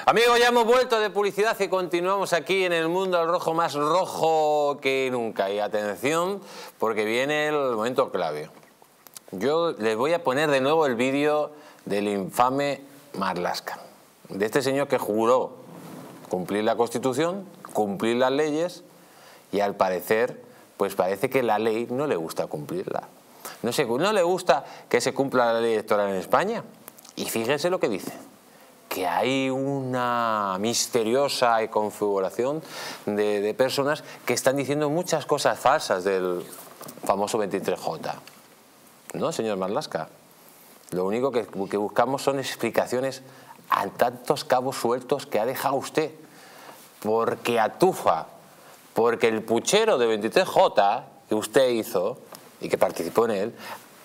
Amigos, ya hemos vuelto de publicidad y continuamos aquí en el mundo del rojo, más rojo que nunca. Y atención, porque viene el momento clave. Yo les voy a poner de nuevo el vídeo del infame Marlaska, de este señor que juró cumplir la Constitución, cumplir las leyes, y al parecer, pues parece que la ley no le gusta cumplirla. No le gusta que se cumpla la ley electoral en España. Y fíjense lo que dice, que hay una misteriosa configuración de personas que están diciendo muchas cosas falsas del famoso 23J. ¿No, señor Marlaska? Lo único que buscamos son explicaciones a tantos cabos sueltos que ha dejado usted. Porque atufa, porque el puchero de 23J que usted hizo y que participó en él,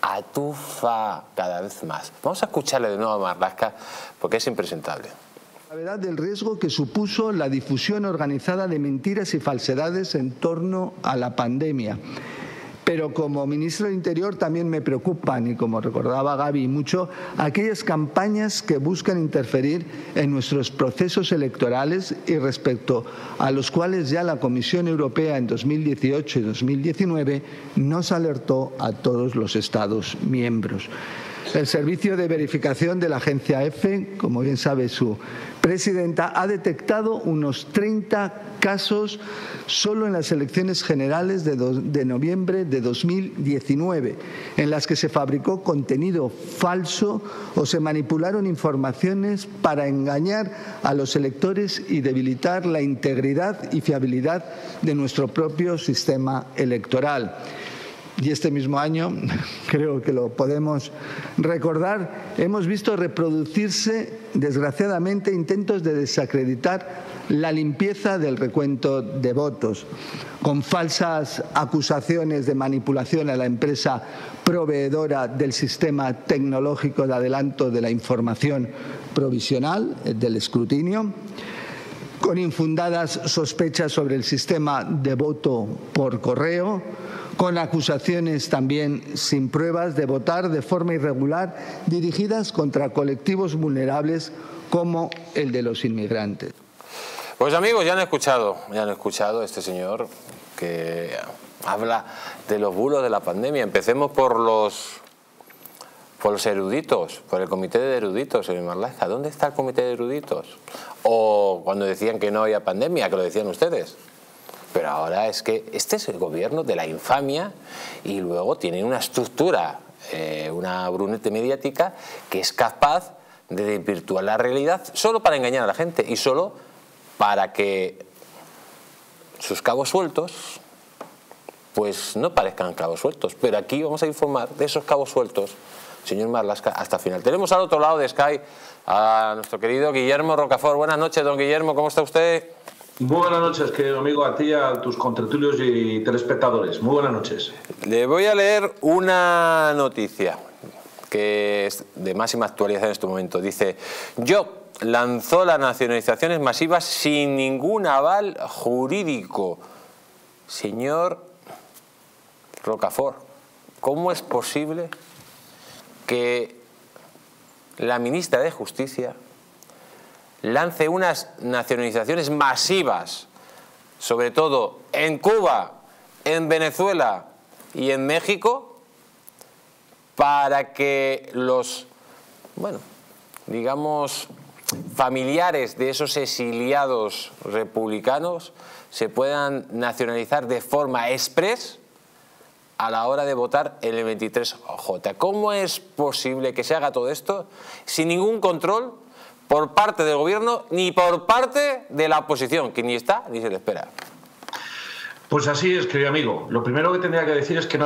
atufa cada vez más. Vamos a escucharle de nuevo a Marlaska porque es impresentable. La gravedad del riesgo que supuso la difusión organizada de mentiras y falsedades en torno a la pandemia. Pero como ministro del Interior también me preocupan, y como recordaba Gaby mucho, aquellas campañas que buscan interferir en nuestros procesos electorales y respecto a los cuales ya la Comisión Europea en 2018 y 2019 nos alertó a todos los Estados miembros. El servicio de verificación de la agencia EFE, como bien sabe su presidenta, ha detectado unos 30 casos solo en las elecciones generales de noviembre de 2019, en las que se fabricó contenido falso o se manipularon informaciones para engañar a los electores y debilitar la integridad y fiabilidad de nuestro propio sistema electoral. Y este mismo año, creo que lo podemos recordar, hemos visto reproducirse, desgraciadamente, intentos de desacreditar la limpieza del recuento de votos, con falsas acusaciones de manipulación a la empresa proveedora del sistema tecnológico de adelanto de la información provisional del escrutinio, con infundadas sospechas sobre el sistema de voto por correo, con acusaciones también sin pruebas de votar de forma irregular dirigidas contra colectivos vulnerables como el de los inmigrantes. Pues amigos, ya han escuchado a este señor que habla de los bulos de la pandemia. Empecemos por los eruditos, por el comité de eruditos, señor Marlaska. ¿Dónde está el comité de eruditos? O cuando decían que no había pandemia, que lo decían ustedes. Pero ahora es que este es el gobierno de la infamia y luego tiene una estructura, una brunete mediática que es capaz de desvirtuar la realidad solo para engañar a la gente y solo para que sus cabos sueltos pues no parezcan cabos sueltos. Pero aquí vamos a informar de esos cabos sueltos, señor Marlaska, hasta el final. Tenemos al otro lado de Sky a nuestro querido Guillermo Rocafort. Buenas noches, don Guillermo, ¿cómo está usted? Muy buenas noches, querido amigo, a ti y a tus contertulios y telespectadores. Muy buenas noches. Le voy a leer una noticia que es de máxima actualidad en este momento. Dice: Job lanzó las nacionalizaciones masivas sin ningún aval jurídico. Señor Rocafort, ¿cómo es posible que la ministra de Justicia lance unas nacionalizaciones masivas, sobre todo en Cuba, en Venezuela y en México, para que los, bueno, digamos, familiares de esos exiliados republicanos se puedan nacionalizar de forma express a la hora de votar en el 23J? ¿Cómo es posible que se haga todo esto sin ningún control por parte del gobierno ni por parte de la oposición, que ni está ni se le espera? Pues así es, querido amigo. Lo primero que tendría que decir es que no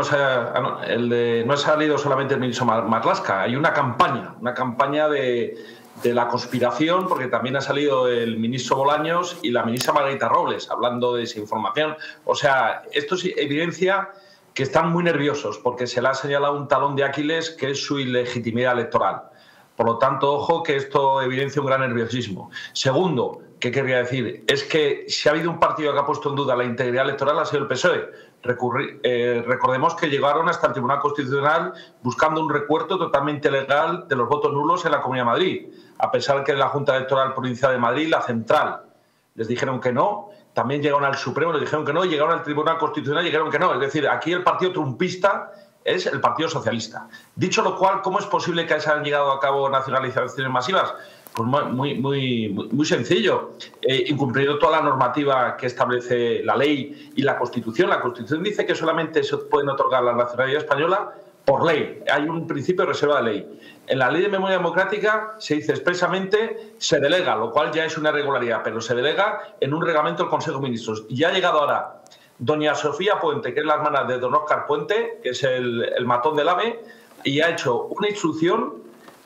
ha salido solamente el ministro Marlaska, hay una campaña de la conspiración, porque también ha salido el ministro Bolaños y la ministra Margarita Robles hablando de desinformación. O sea, esto sí evidencia que están muy nerviosos porque se le ha señalado un talón de Aquiles que es su ilegitimidad electoral. Por lo tanto, ojo, que esto evidencia un gran nerviosismo. Segundo, ¿qué querría decir? Es que si ha habido un partido que ha puesto en duda la integridad electoral ha sido el PSOE. recordemos que llegaron hasta el Tribunal Constitucional buscando un recuento totalmente legal de los votos nulos en la Comunidad de Madrid, a pesar que la Junta Electoral Provincial de Madrid, la central, les dijeron que no. También llegaron al Supremo, les dijeron que no, llegaron al Tribunal Constitucional y dijeron que no. Es decir, aquí el partido trumpista es el Partido Socialista. Dicho lo cual, ¿cómo es posible que se hayan llegado a cabo nacionalizaciones masivas? Pues muy sencillo. Incumpliendo toda la normativa que establece la ley y la Constitución. La Constitución dice que solamente se pueden otorgar la nacionalidad española por ley. Hay un principio de reserva de ley. En la Ley de Memoria Democrática se dice expresamente se delega, lo cual ya es una irregularidad, pero se delega en un reglamento del Consejo de Ministros. Y ha llegado ahora doña Sofía Puente, que es la hermana de don Óscar Puente, que es el matón del AVE, y ha hecho una instrucción,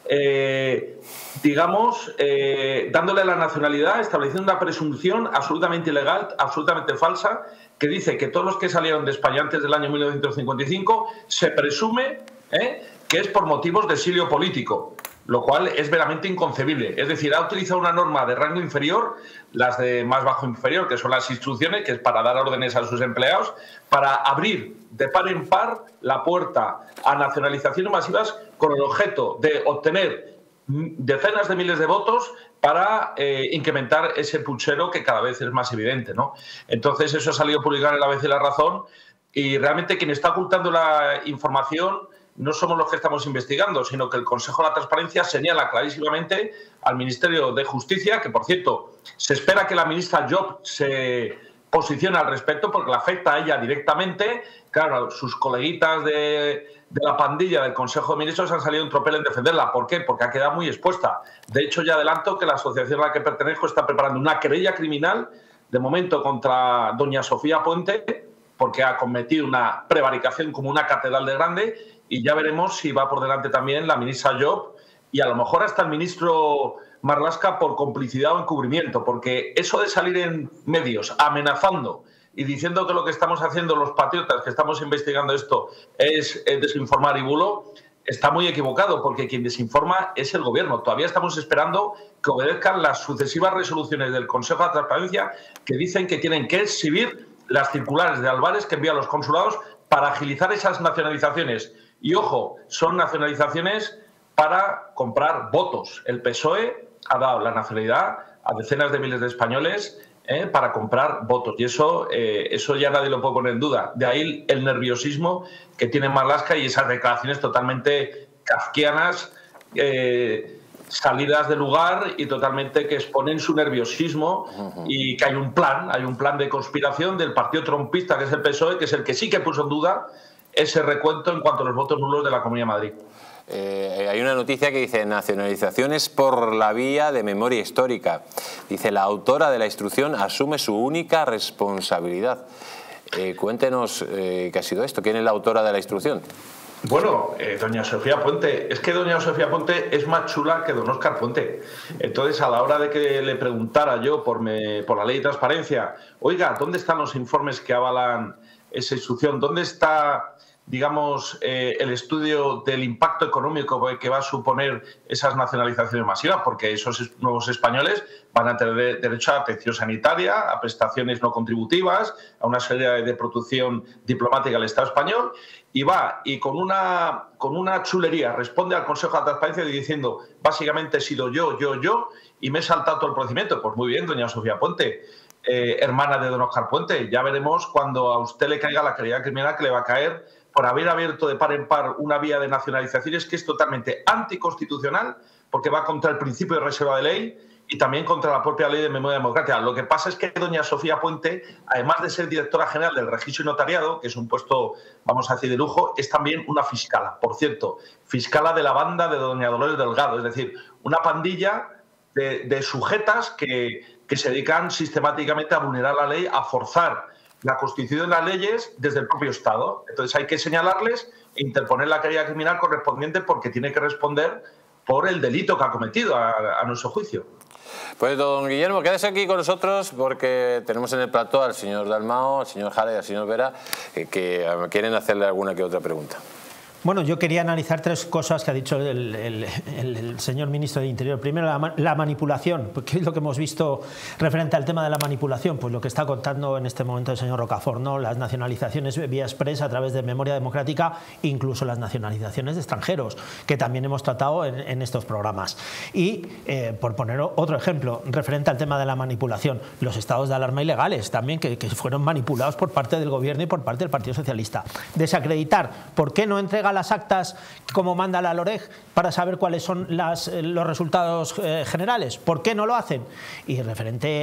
dándole la nacionalidad, estableciendo una presunción absolutamente ilegal, absolutamente falsa, que dice que todos los que salieron de España antes del año 1955 se presume que es por motivos de exilio político, lo cual es veramente inconcebible. Es decir, ha utilizado una norma de rango inferior, las de más bajo inferior, que son las instrucciones, que es para dar órdenes a sus empleados, para abrir de par en par la puerta a nacionalizaciones masivas con el objeto de obtener decenas de miles de votos para incrementar ese puchero que cada vez es más evidente, ¿no? Entonces eso ha salido publicado en La ABC y La Razón, y realmente quien está ocultando la información no somos los que estamos investigando, sino que el Consejo de la Transparencia señala clarísimamente al Ministerio de Justicia, que por cierto se espera que la ministra Llop se posicione al respecto porque le afecta a ella directamente. Claro, sus coleguitas de la pandilla del Consejo de Ministros han salido en tropel en defenderla. ¿Por qué? Porque ha quedado muy expuesta. De hecho, ya adelanto que la asociación a la que pertenezco está preparando una querella criminal, de momento contra doña Sofía Puente, porque ha cometido una prevaricación como una catedral de grande, y ya veremos si va por delante también la ministra Llop y a lo mejor hasta el ministro Marlaska por complicidad o encubrimiento, porque eso de salir en medios amenazando y diciendo que lo que estamos haciendo los patriotas que estamos investigando esto es desinformar y bulo, está muy equivocado, porque quien desinforma es el Gobierno. Todavía estamos esperando que obedezcan las sucesivas resoluciones del Consejo de Transparencia que dicen que tienen que exhibir las circulares de Álvarez que envía a los consulados para agilizar esas nacionalizaciones. Y ojo, son nacionalizaciones para comprar votos. El PSOE ha dado la nacionalidad a decenas de miles de españoles para comprar votos. Y eso ya nadie lo puede poner en duda. De ahí el nerviosismo que tiene Marlaska y esas declaraciones totalmente kafkianas, salidas de lugar y totalmente que exponen su nerviosismo, y que hay un plan de conspiración del partido trompista, que es el PSOE, que es el que sí que puso en duda ese recuento en cuanto a los votos nulos de la Comunidad de Madrid. Hay una noticia que dice nacionalizaciones por la vía de memoria histórica. Dice, la autora de la instrucción asume su única responsabilidad. Cuéntenos qué ha sido esto. ¿Quién es la autora de la instrucción? Bueno, doña Sofía Puente. Es que doña Sofía Puente es más chula que don Óscar Puente. Entonces, a la hora de que le preguntara yo por la ley de transparencia, oiga, ¿dónde están los informes que avalan esa instrucción? ¿Dónde está, digamos, el estudio del impacto económico que va a suponer esas nacionalizaciones masivas? Porque esos nuevos españoles van a tener derecho a atención sanitaria, a prestaciones no contributivas, a una serie de protección diplomática al Estado español, y va y con una chulería responde al Consejo de Transparencia diciendo, básicamente he sido yo, y me he saltado todo el procedimiento. Pues muy bien, doña Sofía Puente, hermana de don Óscar Puente, ya veremos cuando a usted le caiga la querella criminal que le va a caer por haber abierto de par en par una vía de nacionalizaciones que es totalmente anticonstitucional, porque va contra el principio de reserva de ley y también contra la propia ley de memoria democrática. Lo que pasa es que doña Sofía Puente, además de ser directora general del Registro y Notariado, que es un puesto, vamos a decir, de lujo, es también una fiscala. Por cierto, fiscala de la banda de doña Dolores Delgado, es decir, una pandilla de sujetas que se dedican sistemáticamente a vulnerar la ley, a forzar la Constitución y las leyes desde el propio Estado. Entonces hay que señalarles e interponer la querella criminal correspondiente, porque tiene que responder por el delito que ha cometido, a nuestro juicio. Pues don Guillermo, quédese aquí con nosotros, porque tenemos en el plató al señor Dalmao, al señor Jara y al señor Vera, que quieren hacerle alguna que otra pregunta. Bueno, yo quería analizar tres cosas que ha dicho el señor ministro del Interior. Primero, la manipulación. ¿Qué es lo que hemos visto referente al tema de la manipulación? Pues lo que está contando en este momento el señor Rocafort, ¿no? Las nacionalizaciones vía express a través de memoria democrática, incluso las nacionalizaciones de extranjeros, que también hemos tratado en estos programas. Y, por poner otro ejemplo, referente al tema de la manipulación, los estados de alarma ilegales también, que fueron manipulados por parte del gobierno y por parte del Partido Socialista. Desacreditar. ¿Por qué no entrega las actas como manda la LOREG para saber cuáles son los resultados generales? ¿Por qué no lo hacen? Y referente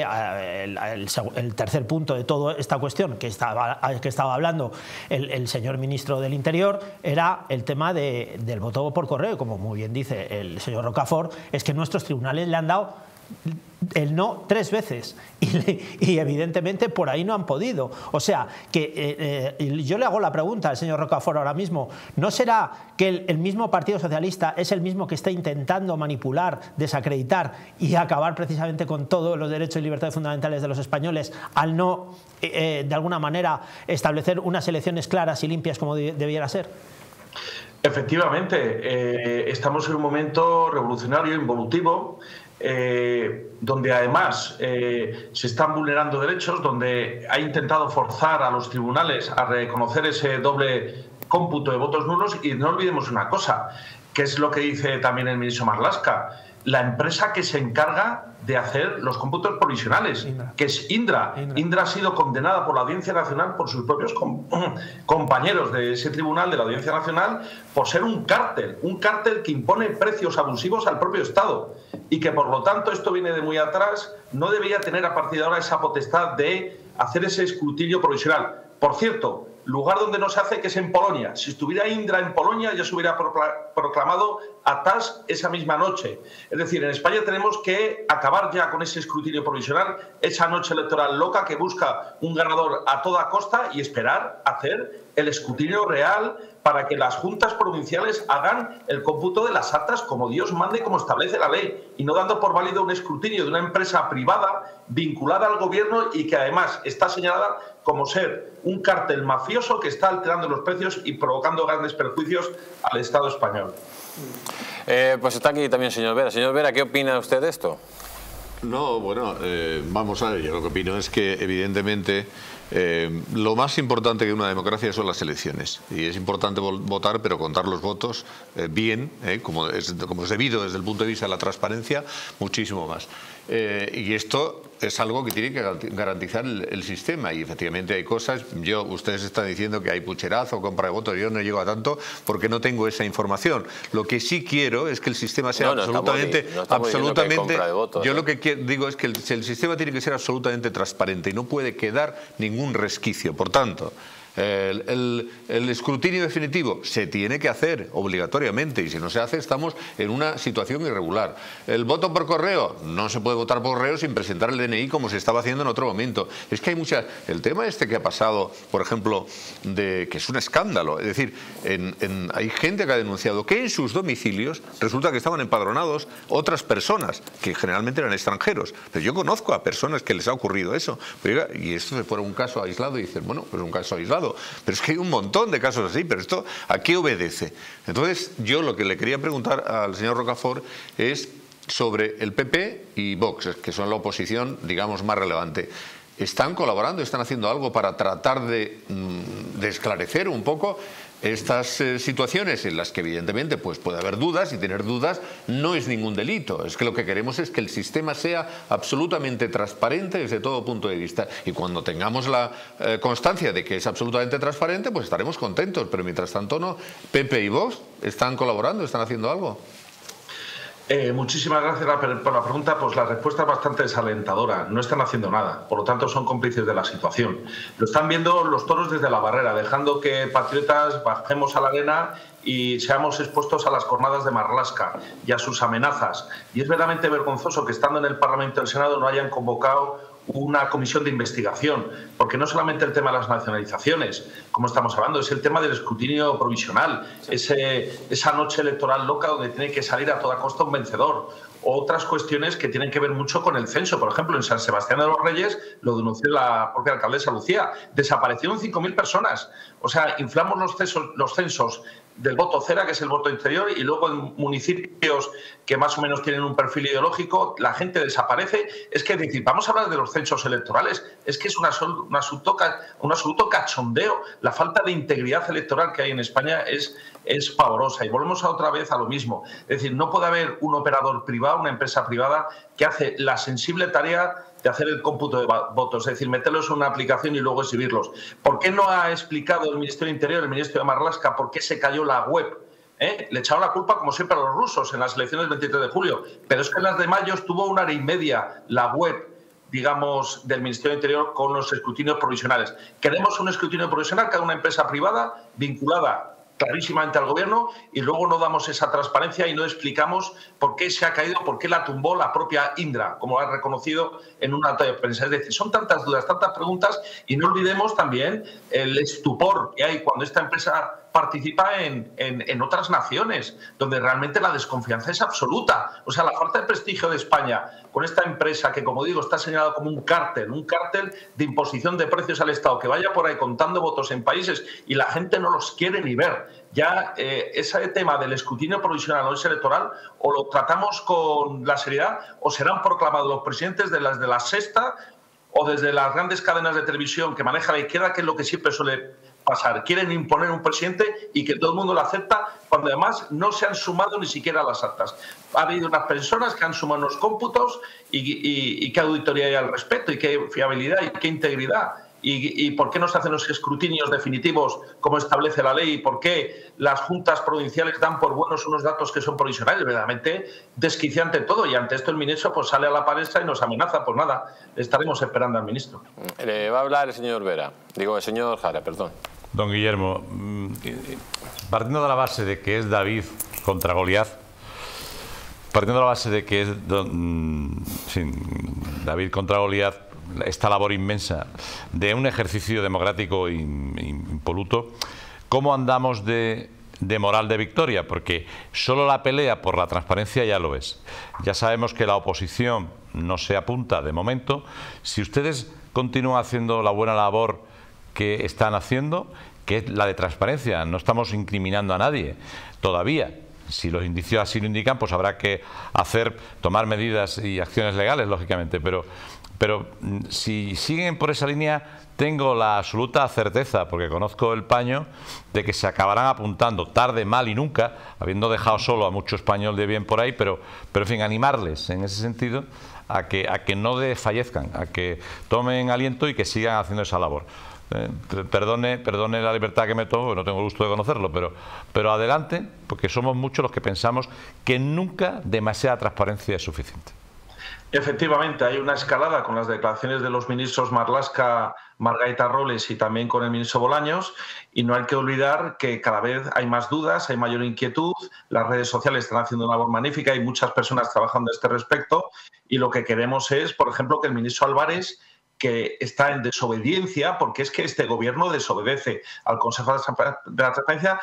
al tercer punto de toda esta cuestión que estaba hablando el señor ministro del Interior, era el tema del voto por correo. Como muy bien dice el señor Rocafort, es que nuestros tribunales le han dado el no 3 veces y evidentemente por ahí no han podido. O sea, que yo le hago la pregunta al señor Rocafort ahora mismo, ¿no será que el mismo Partido Socialista es el mismo que está intentando manipular, desacreditar y acabar precisamente con todos los derechos y libertades fundamentales de los españoles al no, de alguna manera, establecer unas elecciones claras y limpias como debiera ser? Efectivamente, estamos en un momento revolucionario, involutivo, donde además se están vulnerando derechos, donde ha intentado forzar a los tribunales a reconocer ese doble cómputo de votos nulos. Y no olvidemos una cosa, que es lo que dice también el ministro Marlaska: la empresa que se encarga de hacer los cómputos provisionales, que es Indra. Indra ha sido condenada por la Audiencia Nacional, por sus propios compañeros de ese tribunal de la Audiencia Nacional, por ser un cártel que impone precios abusivos al propio Estado y que, por lo tanto, esto viene de muy atrás, no debería tener a partir de ahora esa potestad de hacer ese escrutinio provisional. Por cierto, lugar donde no se hace, que es en Polonia. Si estuviera Indra en Polonia, ya se hubiera proclamado a TAS esa misma noche. Es decir, en España tenemos que acabar ya con ese escrutinio provisional, esa noche electoral loca que busca un ganador a toda costa, y esperar a hacer el escrutinio real para que las juntas provinciales hagan el cómputo de las actas como Dios mande y como establece la ley, y no dando por válido un escrutinio de una empresa privada vinculada al gobierno y que además está señalada como ser un cártel mafioso que está alterando los precios y provocando grandes perjuicios al Estado español. Pues está aquí también el señor Vera. Señor Vera, ¿qué opina usted de esto? No, bueno, vamos a ver, yo lo que opino es que evidentemente lo más importante que una democracia son las elecciones, y es importante votar, pero contar los votos bien, como es debido desde el punto de vista de la transparencia, muchísimo más. Y esto es algo que tiene que garantizar el sistema, y efectivamente hay cosas. Ustedes están diciendo que hay pucherazo, compra de votos. Yo no llego a tanto porque no tengo esa información. Lo que sí quiero es que el sistema sea absolutamente... Yo lo que digo es que el sistema tiene que ser absolutamente transparente y no puede quedar ningún resquicio. Por tanto, el escrutinio definitivo se tiene que hacer obligatoriamente, y si no se hace estamos en una situación irregular. El voto por correo, no se puede votar por correo sin presentar el DNI como se estaba haciendo en otro momento. Es que hay muchas... El tema este que ha pasado, por ejemplo, que es un escándalo, es decir, hay gente que ha denunciado que en sus domicilios resulta que estaban empadronados otras personas que generalmente eran extranjeros. Pero yo conozco a personas que les ha ocurrido eso. Pero, y esto se fuera un caso aislado, y dicen, bueno, pues un caso aislado. Pero es que hay un montón de casos así. Pero esto, ¿a qué obedece? Entonces, yo lo que le quería preguntar al señor Rocafort es sobre el PP y Vox, que son la oposición, digamos, más relevante. ¿Están colaborando? ¿Están haciendo algo para tratar de esclarecer un poco estas situaciones en las que evidentemente pues puede haber dudas, y tener dudas no es ningún delito? Es que lo que queremos es que el sistema sea absolutamente transparente desde todo punto de vista, y cuando tengamos la constancia de que es absolutamente transparente, pues estaremos contentos, pero mientras tanto no. ¿PP y Vox están colaborando? ¿Están haciendo algo? Muchísimas gracias por la pregunta. Pues la respuesta es bastante desalentadora. No están haciendo nada, por lo tanto son cómplices de la situación. Lo están viendo los toros desde la barrera, dejando que patriotas bajemos a la arena y seamos expuestos a las cornadas de Marlaska y a sus amenazas. Y es verdaderamente vergonzoso que, estando en el Parlamento y el Senado, no hayan convocado una comisión de investigación, porque no solamente el tema de las nacionalizaciones, como estamos hablando, es el tema del escrutinio provisional, esa noche electoral loca donde tiene que salir a toda costa un vencedor. Otras cuestiones que tienen que ver mucho con el censo. Por ejemplo, en San Sebastián de los Reyes, lo denunció la propia alcaldesa Lucía, desaparecieron 5.000 personas. O sea, inflamos los censos del voto cera, que es el voto interior, y luego en municipios que más o menos tienen un perfil ideológico, la gente desaparece. Es que decir, vamos a hablar de los censos electorales, es que es un absoluto cachondeo. La falta de integridad electoral que hay en España es pavorosa. Y volvemos otra vez a lo mismo. Es decir, no puede haber un operador privado, una empresa privada, que hace la sensible tarea de hacer el cómputo de votos, es decir, meterlos en una aplicación y luego exhibirlos. ¿Por qué no ha explicado el Ministerio de Interior, el ministro de Marlaska, por qué se cayó la web? Le echaron la culpa, como siempre, a los rusos en las elecciones del 23 de julio, pero es que en las de mayo estuvo 1 hora y media la web, digamos, del Ministerio de Interior con los escrutinios provisionales. Queremos un escrutinio provisional, cada una empresa privada vinculada clarísimamente al gobierno, y luego no damos esa transparencia y no explicamos por qué se ha caído, por qué la tumbó la propia Indra, como ha reconocido en una nota de prensa. Es decir, son tantas dudas, tantas preguntas, y no olvidemos también el estupor que hay cuando esta empresa participa en otras naciones, donde realmente la desconfianza es absoluta. O sea, la falta de prestigio de España con esta empresa que, como digo, está señalada como un cártel de imposición de precios al Estado, que vaya por ahí contando votos en países y la gente no los quiere ni ver. Ya ese tema del escrutinio provisional o ese electoral, o lo tratamos con la seriedad, o serán proclamados los presidentes de la Sexta o desde las grandes cadenas de televisión que maneja la izquierda, que es lo que siempre suele pasar. Quieren imponer un presidente y que todo el mundo lo acepta, cuando además no se han sumado ni siquiera a las actas. Ha habido unas personas que han sumado unos cómputos y qué auditoría hay al respecto, y qué fiabilidad y qué integridad. ¿Y por qué no se hacen los escrutinios definitivos como establece la ley? ¿Y por qué las juntas provinciales dan por buenos unos datos que son provisionales? Verdaderamente desquiciante todo. Y ante esto el ministro pues sale a la palestra y nos amenaza. Pues nada, estaremos esperando al ministro. Le va a hablar el señor el señor Jara, perdón. Don Guillermo, partiendo de la base de que es David contra Goliat, partiendo de la base de que es David contra Goliat, esta labor inmensa de un ejercicio democrático impoluto, ¿cómo andamos de moral de victoria? Porque solo la pelea por la transparencia ya lo es. Ya sabemos que la oposición no se apunta de momento. Si ustedes continúan haciendo la buena labor que están haciendo, que es la de transparencia, no estamos incriminando a nadie todavía. Si los indicios así lo indican, pues habrá que tomar medidas y acciones legales, lógicamente, pero si siguen por esa línea, tengo la absoluta certeza, porque conozco el paño, de que se acabarán apuntando tarde, mal y nunca, habiendo dejado solo a mucho español de bien por ahí, pero en fin, animarles en ese sentido a que no desfallezcan, a que tomen aliento y que sigan haciendo esa labor. Perdone la libertad que me tomo, no tengo el gusto de conocerlo, pero adelante, porque somos muchos los que pensamos que nunca demasiada transparencia es suficiente. Efectivamente, hay una escalada con las declaraciones de los ministros Marlaska, Margarita Robles y también con el ministro Bolaños, y no hay que olvidar que cada vez hay más dudas, hay mayor inquietud, las redes sociales están haciendo una labor magnífica, hay muchas personas trabajando a este respecto, y lo que queremos es, por ejemplo, que el ministro Álvarez, que está en desobediencia, porque es que este gobierno desobedece al Consejo de la Transparencia,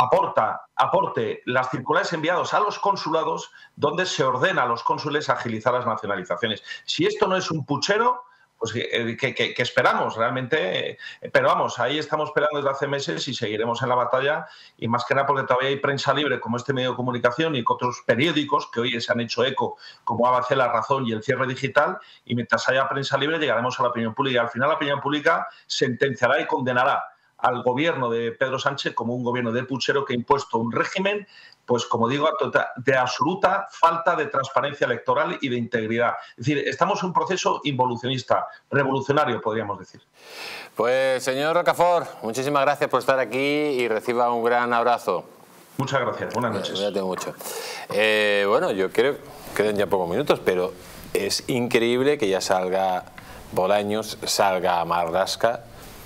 aporte las circulares enviadas a los consulados donde se ordena a los cónsules agilizar las nacionalizaciones. Si esto no es un puchero, pues que esperamos realmente, pero vamos, ahí estamos esperando desde hace meses y seguiremos en la batalla, y más que nada porque todavía hay prensa libre como este medio de comunicación y otros periódicos que hoy se han hecho eco, como ABC, La Razón y El Cierre Digital, y mientras haya prensa libre llegaremos a la opinión pública. Al final la opinión pública sentenciará y condenará al gobierno de Pedro Sánchez como un gobierno de puchero que ha impuesto un régimen, pues como digo, de absoluta falta de transparencia electoral y de integridad. Es decir, estamos en un proceso involucionista, revolucionario, podríamos decir. Pues señor Rocafort, muchísimas gracias por estar aquí y reciba un gran abrazo. Muchas gracias, buenas noches. Cuídate mucho. Bueno, yo creo que quedan ya pocos minutos, pero es increíble que ya salga Bolaños, salga Marlaska,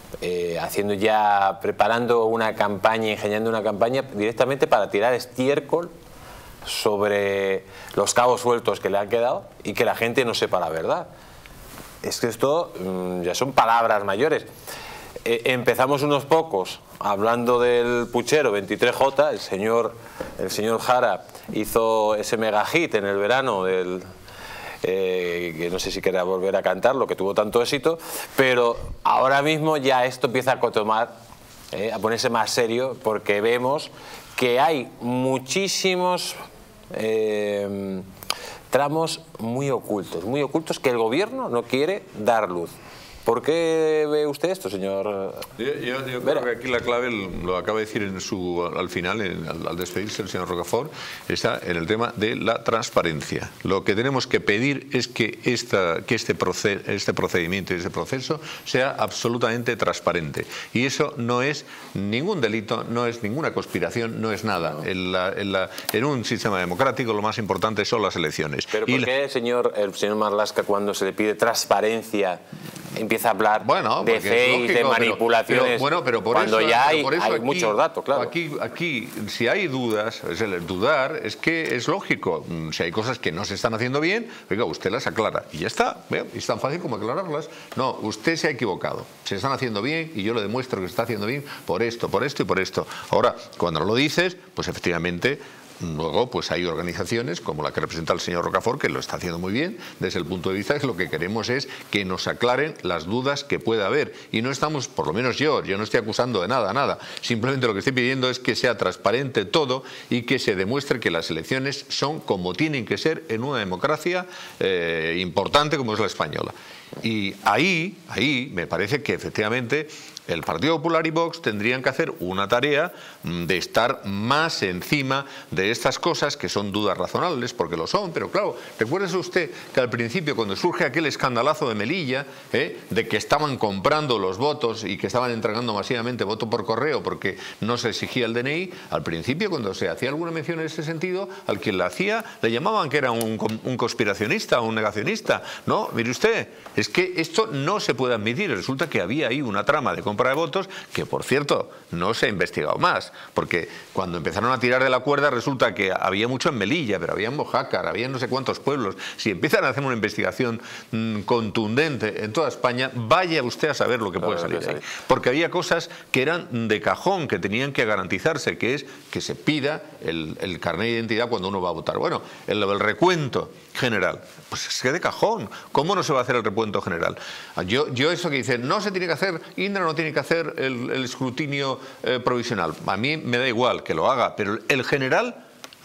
preparando una campaña, ingeniando una campaña directamente para tirar estiércol sobre los cabos sueltos que le han quedado y que la gente no sepa la verdad. Es que esto ya son palabras mayores. Empezamos unos pocos hablando del puchero 23J, el señor Jara hizo ese mega hit en el verano que no sé si querrá volver a cantar, lo que tuvo tanto éxito, pero ahora mismo ya esto empieza a ponerse más serio, porque vemos que hay muchísimos tramos muy ocultos que el gobierno no quiere dar luz. ¿Por qué ve usted esto, señor? Yo creo que aquí la clave, lo acaba de decir al final, al despedirse el señor Rocafort, está en el tema de la transparencia. Lo que tenemos que pedir es que este procedimiento y este proceso sea absolutamente transparente. Y eso no es ningún delito, no es ninguna conspiración, no es nada. En un sistema democrático lo más importante son las elecciones. ¿Pero por qué el señor Marlaska, cuando se le pide transparencia, empieza a hablar de fakes, de manipulaciones, pero por cuando eso, ya hay muchos datos, claro? Aquí, si hay dudas, dudar es que es lógico. Si hay cosas que no se están haciendo bien, oiga, usted las aclara y ya está. Es tan fácil como aclararlas. No, usted se ha equivocado. Se están haciendo bien y yo lo demuestro que se está haciendo bien por esto y por esto. Ahora, cuando lo dices, pues efectivamente... Luego, pues hay organizaciones como la que representa el señor Rocafort, que lo está haciendo muy bien desde el punto de vista de que lo que queremos es que nos aclaren las dudas que pueda haber. Y no estamos, por lo menos yo no estoy acusando de nada. Simplemente lo que estoy pidiendo es que sea transparente todo y que se demuestre que las elecciones son como tienen que ser en una democracia importante como es la española. Y ahí me parece que efectivamente el Partido Popular y Vox tendrían que hacer una tarea de estar más encima de estas cosas que son dudas razonables, porque lo son, pero claro, recuérdese usted que al principio, cuando surge aquel escandalazo de Melilla, de que estaban comprando los votos y que estaban entregando masivamente voto por correo porque no se exigía el DNI, al principio, cuando se hacía alguna mención en ese sentido, al que la hacía le llamaban que era un conspiracionista, un negacionista. No, mire usted, es que esto no se puede admitir. Resulta que había ahí una trama de compra de votos que, por cierto, no se ha investigado más, porque cuando empezaron a tirar de la cuerda resulta que había mucho en Melilla, pero había en Mojácar, había en no sé cuántos pueblos. Si empiezan a hacer una investigación contundente en toda España, vaya usted a saber lo que puede salir de ahí. Porque había cosas que eran de cajón, que tenían que garantizarse, que es que se pida el carnet de identidad cuando uno va a votar. Bueno, el recuento general, pues es que de cajón. ¿Cómo no se va a hacer el recuento general? Yo eso que dicen, no se tiene que hacer, Indra no tiene que hacer el escrutinio provisional. A mí me da igual que lo haga, pero el general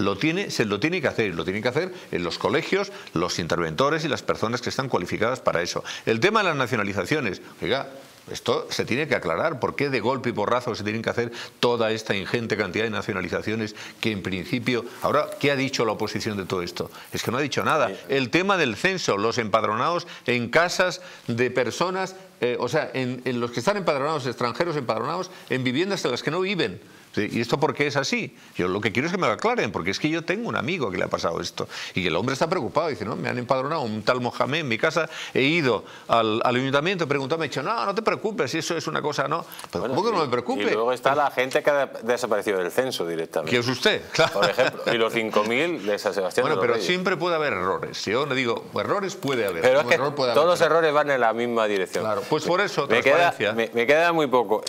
se lo tiene que hacer, y lo tienen que hacer en los colegios, los interventores y las personas que están cualificadas para eso. El tema de las nacionalizaciones, oiga, esto se tiene que aclarar. ¿Por qué de golpe y porrazo se tienen que hacer toda esta ingente cantidad de nacionalizaciones que en principio... Ahora, ¿qué ha dicho la oposición de todo esto? Es que no ha dicho nada. El tema del censo, los empadronados en casas de personas, o sea, en los que están empadronados, extranjeros empadronados en viviendas en las que no viven. Sí, ¿y esto por qué es así? Yo lo que quiero es que me lo aclaren, porque es que yo tengo un amigo que le ha pasado esto y que el hombre está preocupado. Dice, no, me han empadronado un tal Mohamed en mi casa, he ido al ayuntamiento, he preguntado, me ha dicho, no te preocupes, si eso es una cosa, no. Pero ¿cómo que no me preocupe? Y luego está la gente que ha desaparecido del censo directamente. ¿Quién es usted? Claro. Por ejemplo, y los 5.000 de San Sebastián. Bueno, de los pero Reyes. Siempre puede haber errores. Yo le digo, errores puede haber. Pero es que todos los errores van en la misma dirección. Claro, pues por eso, me queda muy poco.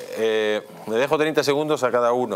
Me dejo 30 segundos a cada uno.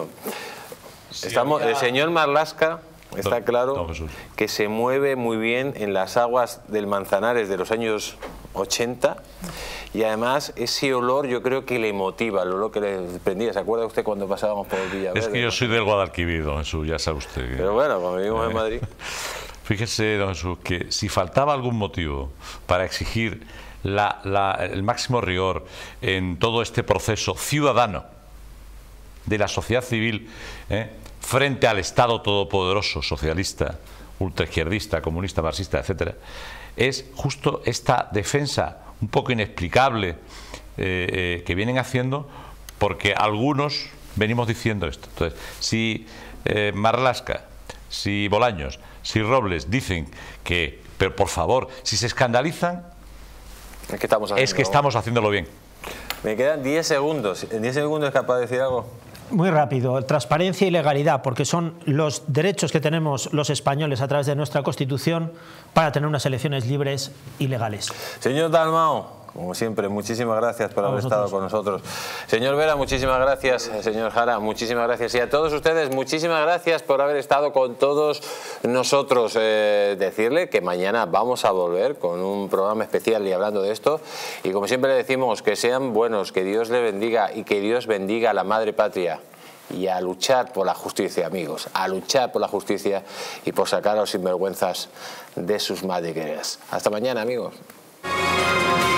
El señor Marlaska está claro que se mueve muy bien en las aguas del Manzanares de los años 80 y además ese olor yo creo que le motiva, el olor que le prendía. ¿Se acuerda usted cuando pasábamos por Villaverde? Es que yo soy del Guadalquivir, don Jesús, ya sabe usted. Pero bueno, como vivimos en Madrid. Fíjese, don Jesús, que si faltaba algún motivo para exigir el máximo rigor en todo este proceso ciudadano de la sociedad civil frente al Estado todopoderoso, socialista, ultraizquierdista, comunista, marxista, etcétera, es justo esta defensa un poco inexplicable que vienen haciendo, porque algunos venimos diciendo esto. Entonces, si Marlaska, si Bolaños, si Robles dicen que, pero por favor, si se escandalizan, es que estamos haciéndolo bien. Me quedan 10 segundos. ¿En 10 segundos es capaz de decir algo? Muy rápido. Transparencia y legalidad, porque son los derechos que tenemos los españoles a través de nuestra Constitución para tener unas elecciones libres y legales. Señor Dalmau, como siempre, muchísimas gracias por haber estado con nosotros. Señor Vera, muchísimas gracias. Señor Jara, muchísimas gracias. Y a todos ustedes, muchísimas gracias por haber estado con todos nosotros. Decirle que mañana vamos a volver con un programa especial y hablando de esto. Y como siempre le decimos, que sean buenos, que Dios le bendiga y que Dios bendiga a la Madre Patria. y a luchar por la justicia, amigos, a luchar por la justicia y por sacar a los sinvergüenzas de sus madrigueras. Hasta mañana, amigos.